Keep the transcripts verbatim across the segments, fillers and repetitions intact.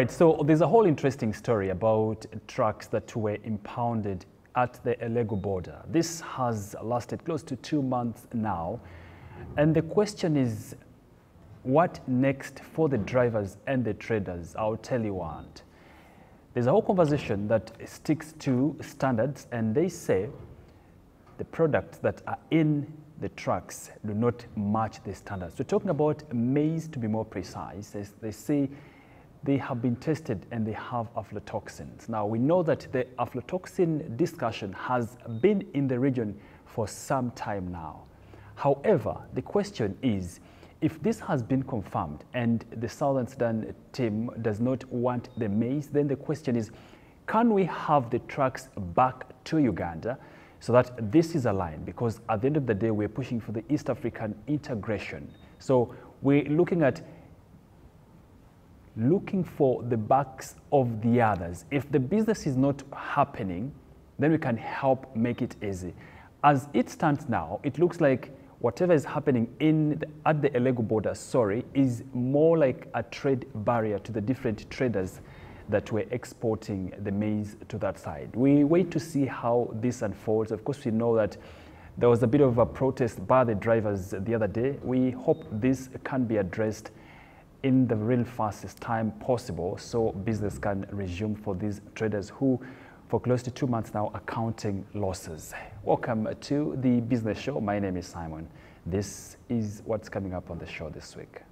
right, so there's a whole interesting story about trucks that were impounded at the Elegu border. This has lasted close to two months now. And the question is, what next for the drivers and the traders? I'll tell you what. There's a whole conversation that sticks to standards, and they say the products that are in the trucks do not match the standards. We're talking about maize, to be more precise. As they say they have been tested and they have aflatoxins. Now, we know that the aflatoxin discussion has been in the region for some time now. However, the question is, if this has been confirmed and the Southern Sudan team does not want the maize, then the question is, can we have the trucks back to Uganda so that this is aligned? Because at the end of the day, we're pushing for the East African integration. So we're looking at looking for the backs of the others. If the business is not happening, then we can help make it easy. As it stands now, it looks like whatever is happening in the, at the Elegu border, sorry, is more like a trade barrier to the different traders that were exporting the maize to that side. We wait to see how this unfolds. Of course, we know that there was a bit of a protest by the drivers the other day. We hope this can be addressed in the real fastest time possible so business can resume for these traders who for close to two months now are counting losses. Welcome to the Business Show. My name is Simon. This is what's coming up on the show this week.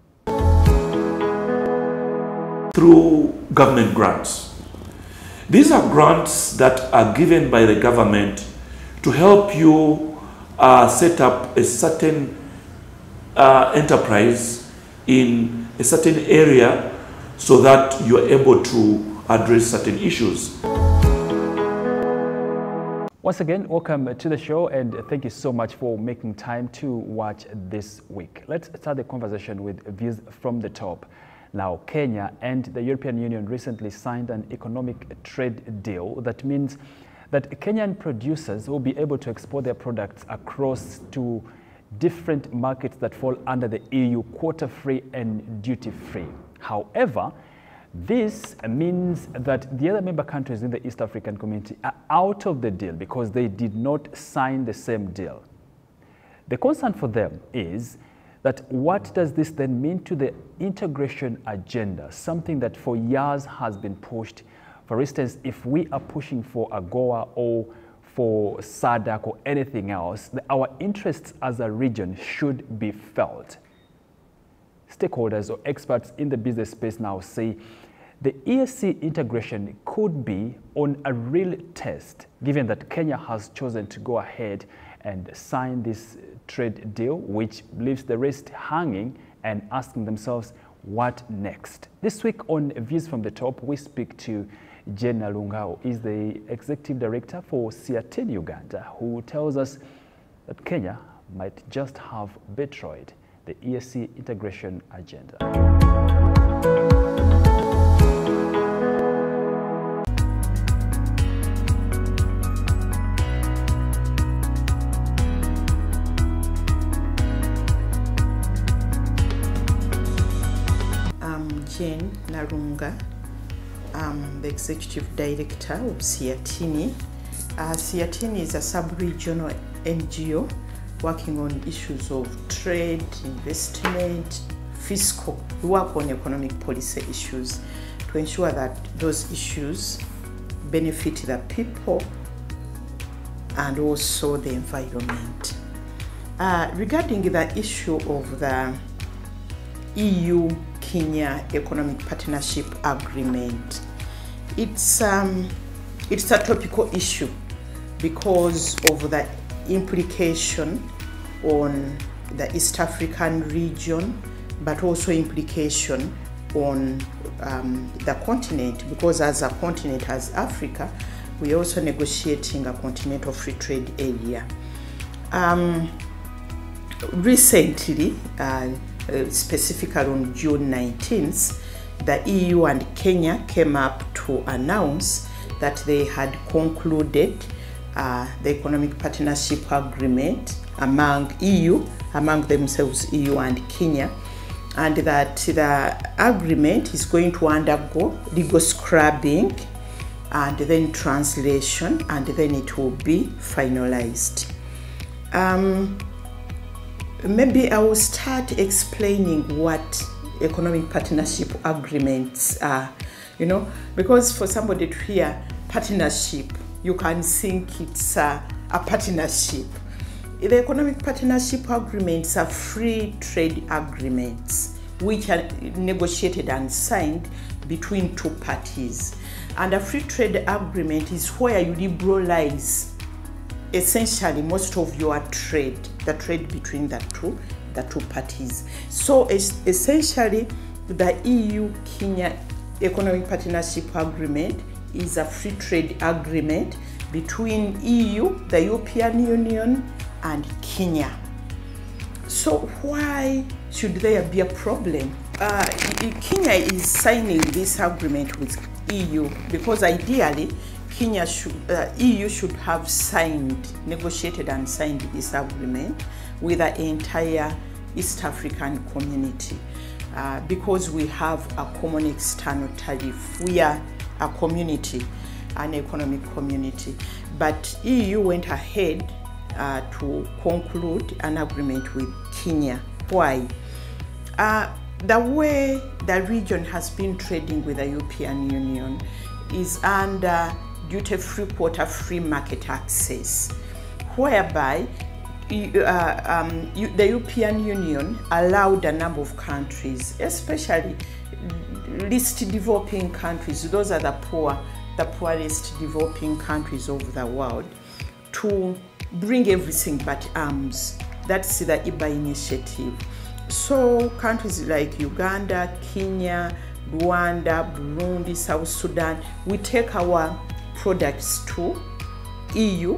Through government grants. These are grants that are given by the government to help you uh, set up a certain uh, enterprise in a certain area so that you are able to address certain issues. Once again, welcome to the show, and thank you so much for making time to watch this week. Let's start the conversation with views from the top. Now, Kenya and the European Union recently signed an economic trade deal that means that Kenyan producers will be able to export their products across to different markets that fall under the E U quota-free and duty-free. However, this means that the other member countries in the East African community are out of the deal because they did not sign the same deal. The concern for them is that what does this then mean to the integration agenda, something that for years has been pushed. For instance, if we are pushing for AGOA or for SADC or anything else, our interests as a region should be felt. Stakeholders or experts in the business space now say the E A C integration could be on a real test, given that Kenya has chosen to go ahead and sign this trade deal, which leaves the rest hanging and asking themselves, what next? This week on Views from the Top, we speak to Jane Nalungao, is the Executive Director for Siatini Uganda, who tells us that Kenya might just have betrayed the E A C integration agenda. I'm Jane Nalunga. I'm the Executive Director of Siatini. Uh, Siatini is a sub-regional N G O working on issues of trade, investment, fiscal. We work on economic policy issues to ensure that those issues benefit the people and also the environment. Uh, regarding the issue of the E U-Kenya Economic Partnership Agreement, it's, um, it's a topical issue because of the implication on the East African region, but also implication on um, the continent, because as a continent, as Africa, we're also negotiating a continental free trade area. Um, recently, uh, specifically on June nineteenth, the E U and Kenya came up to announce that they had concluded uh, the economic partnership agreement among E U, among themselves E U and Kenya, and that the agreement is going to undergo legal scrubbing and then translation, and then it will be finalized. Um, maybe I will start explaining what economic partnership agreements are, you know, because for somebody to hear partnership, you can think it's a, a partnership. The economic partnership agreements are free trade agreements which are negotiated and signed between two parties. And a free trade agreement is where you liberalize essentially most of your trade, the trade between the two, the two parties. So es essentially the E U-Kenya Economic Partnership Agreement is a free trade agreement between E U, the European Union, and Kenya. So why should there be a problem? Uh, Kenya is signing this agreement with E U because ideally Kenya should, uh, E U should have signed, negotiated and signed this agreement with the entire East African community uh, because we have a common external tariff. We are a community, an economic community. But E U went ahead uh, to conclude an agreement with Kenya. Why? Uh, the way the region has been trading with the European Union is under duty-free, quota-free market access, whereby uh, um, the European Union allowed a number of countries, especially least developing countries, those are the poor, the poorest developing countries of the world, to bring everything but arms. That's the I B A initiative. So countries like Uganda, Kenya, Rwanda, Burundi, South Sudan, we take our products to E U.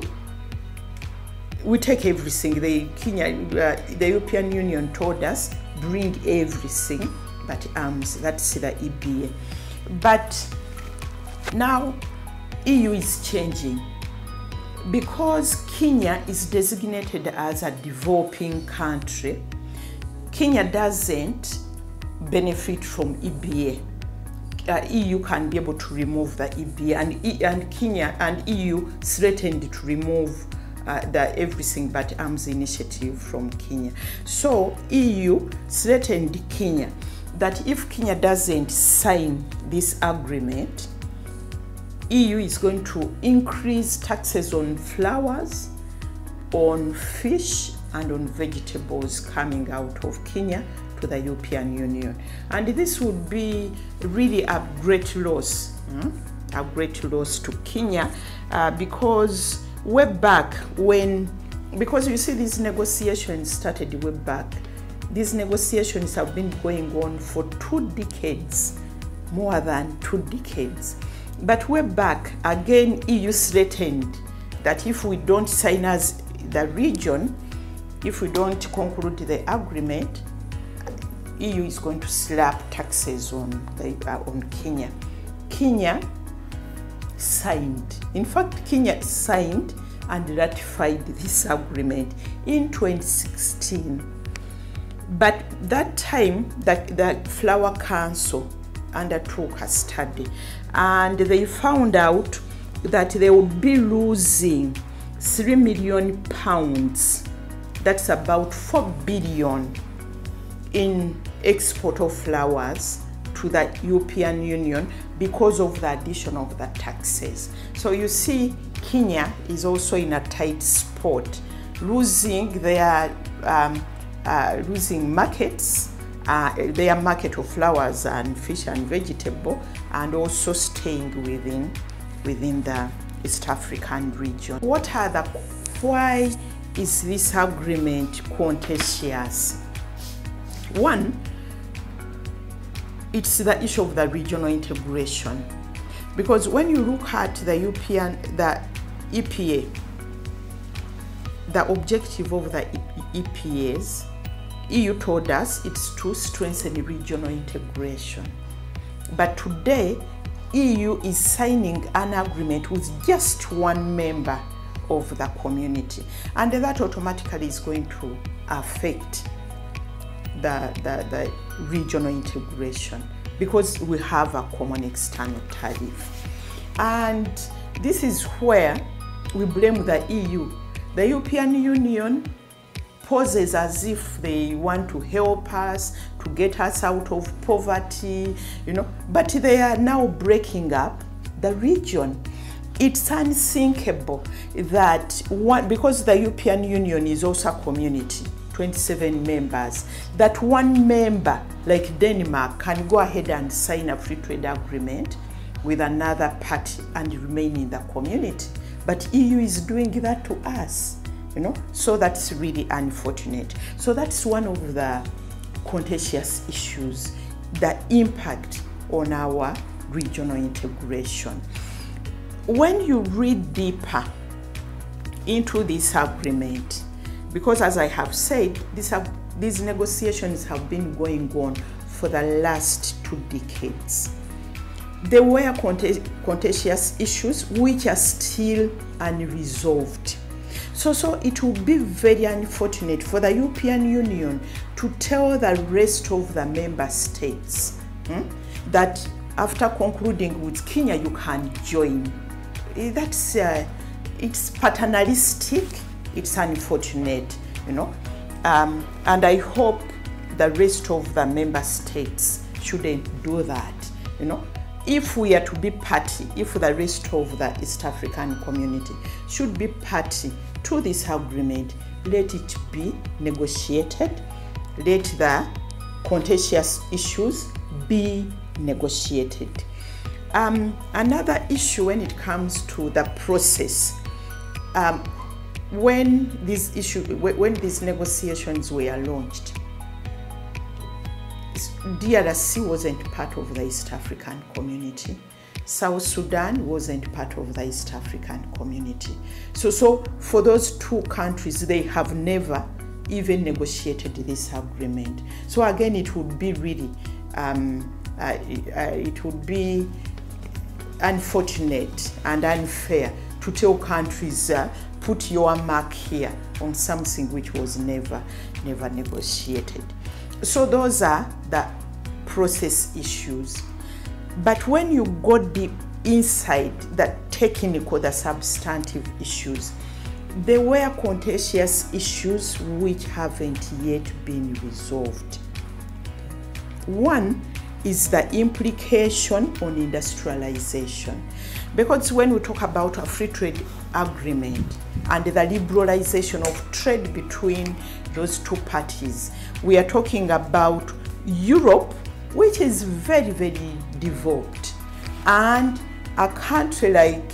We take everything. The Kenya, uh, the European Union told us, bring everything but arms. That's the E B A. But now E U is changing because Kenya is designated as a developing country. Kenya doesn't benefit from E B A. Uh, E U can be able to remove the E B A, and, e and Kenya and E U threatened to remove uh, the Everything But Arms initiative from Kenya. So E U threatened Kenya that if Kenya doesn't sign this agreement, E U is going to increase taxes on flowers, on fish, and on vegetables coming out of Kenya to the European Union. And this would be really a great loss, hmm? a great loss to Kenya uh, because way back when, because you see these negotiations started way back. These negotiations have been going on for two decades, more than two decades. But way back, again, E U threatened that if we don't sign as the region, if we don't conclude the agreement, E U is going to slap taxes on, the, uh, on Kenya. Kenya signed. In fact, Kenya signed and ratified this agreement in twenty sixteen. But that time, that the Flower Council undertook a study, and they found out that they would be losing three million pounds. That's about four billion in export of flowers to the European Union because of the addition of the taxes. So you see, Kenya is also in a tight spot, losing their um, uh, losing markets, uh, their market of flowers and fish and vegetable, and also staying within within the East African region. What are the why is this agreement contentious? One, it's the issue of the regional integration, because when you look at the European, the E P A, the objective of the E P As, E U told us it's to strengthen regional integration. But today, E U is signing an agreement with just one member of the community, and that automatically is going to affect the, the, the regional integration because we have a common external tariff. And this is where we blame the E U. The European Union poses as if they want to help us, to get us out of poverty, you know, but they are now breaking up the region. It's unthinkable that one, because the European Union is also a community, twenty-seven members, that one member like Denmark can go ahead and sign a free trade agreement with another party and remain in the community. But E U is doing that to us, you know, so that's really unfortunate. So that's one of the contentious issues, the impact on our regional integration. When you read deeper into this agreement, because as I have said, this have, these negotiations have been going on for the last two decades. There were contentious issues which are still unresolved. So, so it will be very unfortunate for the European Union to tell the rest of the member states hmm, that after concluding with Kenya, you can join. That's, uh, it's paternalistic, it's unfortunate, you know. Um, and I hope the rest of the member states shouldn't do that, you know. If we are to be party, if the rest of the East African community should be party to this agreement, let it be negotiated, let the contentious issues be negotiated. Um, another issue when it comes to the process, um, when these issue, when these negotiations were launched, D R C wasn't part of the East African community. South Sudan wasn't part of the East African community. So, so for those two countries, they have never even negotiated this agreement. So again, it would be really, um, uh, it would be unfortunate and unfair to tell countries, uh, put your mark here on something which was never, never negotiated. So those are the process issues. But when you go deep inside the technical, the substantive issues, there were contentious issues which haven't yet been resolved. One is the implication on industrialization. Because when we talk about a free trade agreement and the liberalization of trade between those two parties, we are talking about Europe, which is very, very developed, and a country like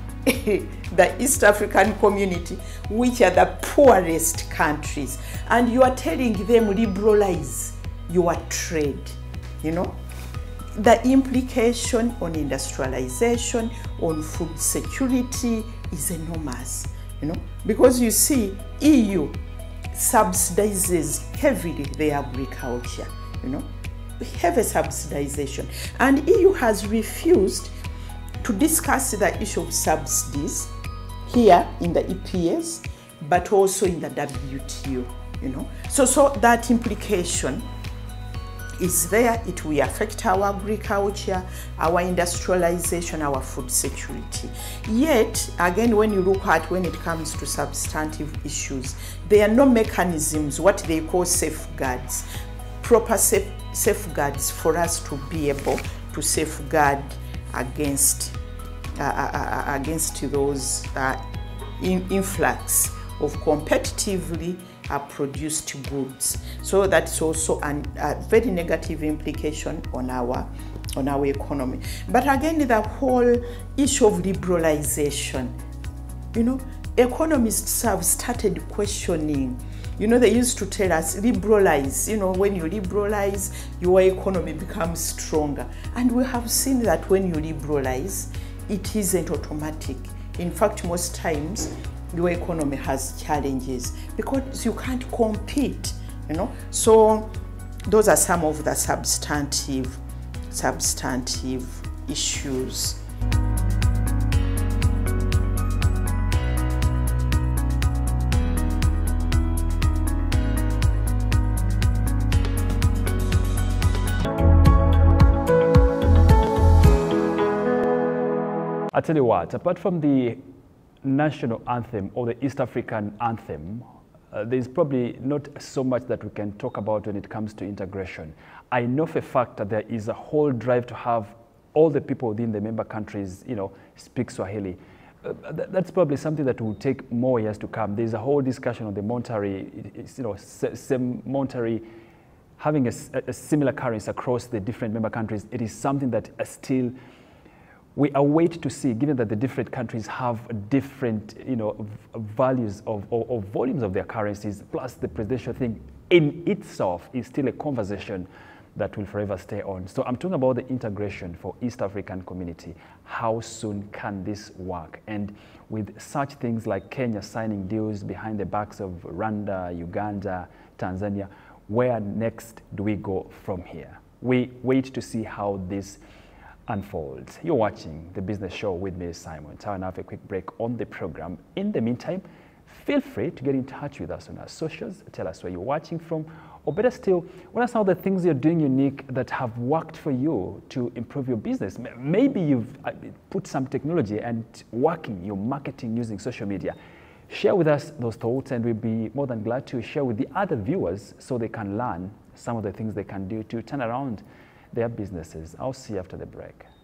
the East African community, which are the poorest countries, and you are telling them liberalize your trade, you know? The implication on industrialization, on food security is enormous, you know? Because you see, E U subsidizes heavily the agriculture, you know? Heavy subsidization. And E U has refused to discuss the issue of subsidies here in the E P S, but also in the W T O, you know. So, so that implication is there. It will affect our agriculture, our industrialization, our food security. Yet, again, when you look at when it comes to substantive issues, there are no mechanisms, what they call safeguards, proper safe, safeguards for us to be able to safeguard against uh, uh, against those uh, in, influx of competitively uh, produced goods. So that's also an, a very negative implication on our on our economy. But again, the whole issue of liberalization, you know, economists have started questioning. You know, they used to tell us, liberalize. You know, when you liberalize, your economy becomes stronger. And we have seen that when you liberalize, it isn't automatic. In fact, most times, your economy has challenges because you can't compete, you know. So those are some of the substantive, substantive issues. I tell you what, apart from the national anthem or the East African anthem, uh, there's probably not so much that we can talk about when it comes to integration. I know for a fact that there is a whole drive to have all the people within the member countries, you know, speak Swahili. Uh, th that's probably something that will take more years to come. There's a whole discussion on the monetary, it's, you know, same monetary, having a, a similar currency across the different member countries. It is something that is still, we await to see, given that the different countries have different, you know, values of, or, or volumes of their currencies, plus the presidential thing in itself is still a conversation that will forever stay on. So I'm talking about the integration for East African community. How soon can this work? And with such things like Kenya signing deals behind the backs of Rwanda, Uganda, Tanzania, where next do we go from here? We wait to see how this unfolds. You're watching The Business Show with me, Simon. I'll have a quick break on the program. In the meantime, feel free to get in touch with us on our socials. Tell us where you're watching from, or better still, what are some of the things you're doing unique that have worked for you to improve your business? Maybe you've put some technology and working your marketing using social media. Share with us those thoughts, and we'll be more than glad to share with the other viewers so they can learn some of the things they can do to turn around their businesses. I'll see you after the break.